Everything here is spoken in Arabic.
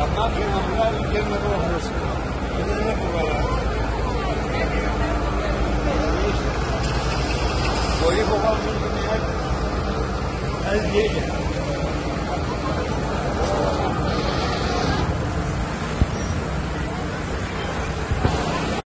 Anche magari che mi conosco, non è buona. Poi io ho fatto un